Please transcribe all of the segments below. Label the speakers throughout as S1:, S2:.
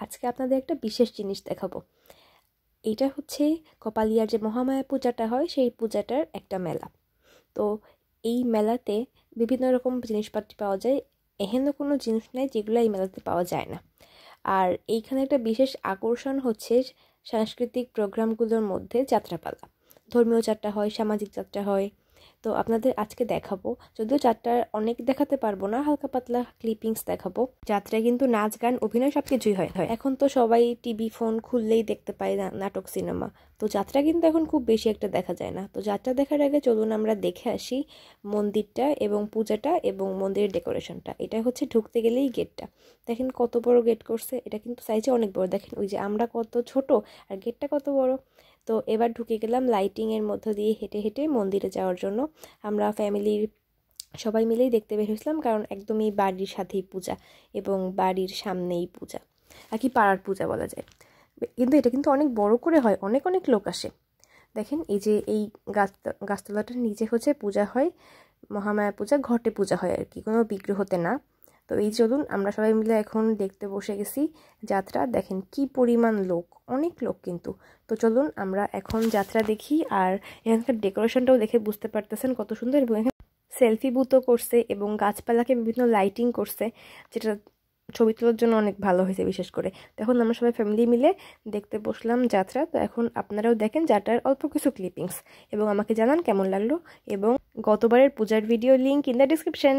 S1: আজকে আপনাদের একটা বিশেষ জিনিস দেখাবো। এইটা হচ্ছে কপালিয়ার যে মহামায়া পূজাটা হয় সেই পূজাটার একটা মেলা। তো এই মেলাতে বিভিন্ন রকম জিনিসপাতি পাওয়া যায়, এহেন কোনো জিনিস নাই যেগুলো এই মেলাতে পাওয়া যায় না। আর এইখানে একটা বিশেষ আকর্ষণ হচ্ছে সাংস্কৃতিক প্রোগ্রামগুলোর মধ্যে যাত্রাপালা, ধর্মীয় যাত্রা হয়, সামাজিক যাত্রা হয়। তো আপনাদের আজকে দেখাবো, যদিও যাত্রা অনেক দেখাতে পারবো না, হালকা পাতলা ক্লিপিংস দেখাবো। যাত্রায় কিন্তু নাচ গান অভিনয় সবকিছুই হয়। এখন তো সবাই টিভি ফোন খুললেই দেখতে পায় নাটক সিনেমা, তো যাত্রা কিন্তু এখন খুব বেশি একটা দেখা যায় না। তো যাত্রা দেখার আগে চলুন আমরা দেখে আসি মন্দিরটা এবং পূজাটা এবং মন্দিরের ডেকোরেশনটা। এটা হচ্ছে ঢুকতে গেলেই গেটটা, দেখেন কত বড় গেট করছে। এটা কিন্তু সাইজে অনেক বড়, দেখেন ওই যে আমরা কত ছোট আর গেটটা কত বড়। তো এবার ঢুকে গেলাম লাইটিংয়ের মধ্য দিয়ে হেঁটে হেঁটে মন্দিরে যাওয়ার জন্য। আমরা ফ্যামিলির সবাই মিলেই দেখতে বের হয়েছিলাম, কারণ একদমই বাড়ির সাথেই পূজা এবং বাড়ির সামনেই পূজা, আর কি পাড়ার পূজা বলা যায়। কিন্তু এটা কিন্তু অনেক বড় করে হয়, অনেক অনেক লোক আসে। দেখেন এই যে এই গাছতলাটার নিচে হচ্ছে পূজা হয়, মহামায়া পূজা, ঘটে পূজা হয় আর কি, কোনো বিগ্রহতে না। তো এই চলুন আমরা সবাই মিলে এখন দেখতে বসে গেছি যাত্রা। দেখেন কি পরিমাণ লোক, অনেক লোক কিন্তু। তো চলুন আমরা এখন যাত্রা দেখি। আর এখানকার ডেকোরেশনটাও দেখে বুঝতে পারতেছেন কত সুন্দর, এবং এখানে সেলফি বুথও করছে এবং গাছপালাকে বিভিন্ন লাইটিং করছে, যেটা ছবি তোলার জন্য অনেক ভালো হয়েছে বিশেষ করে। তখন আমরা সবাই ফ্যামিলি মিলে দেখতে বসলাম যাত্রা। তো এখন আপনারাও দেখেন যাত্রার অল্প কিছু ক্লিপিংস এবং আমাকে জানান কেমন লাগলো। এবং গতবারের পূজার video link in the description.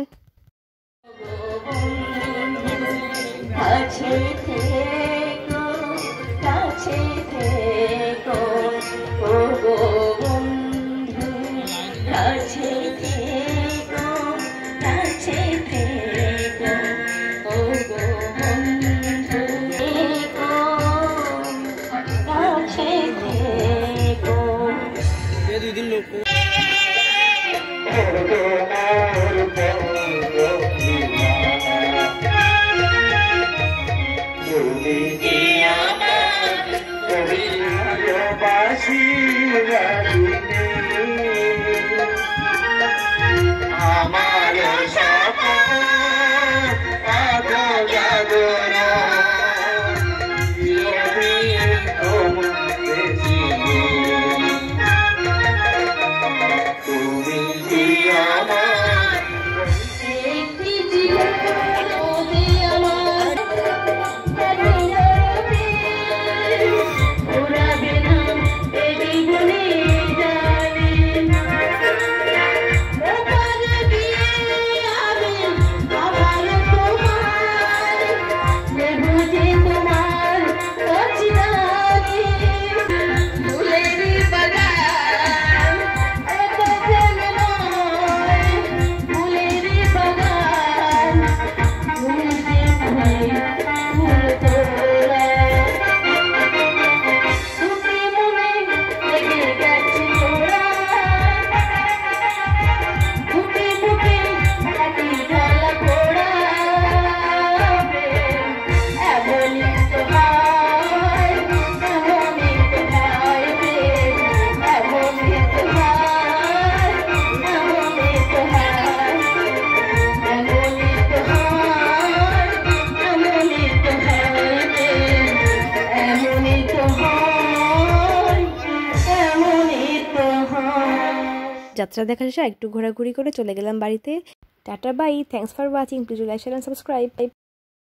S1: যাত্রা দেখা শেষে একটু ঘোরাঘুরি করে চলে গেলাম বাড়িতে। Tata bye, thanks for watching, please like share and subscribe.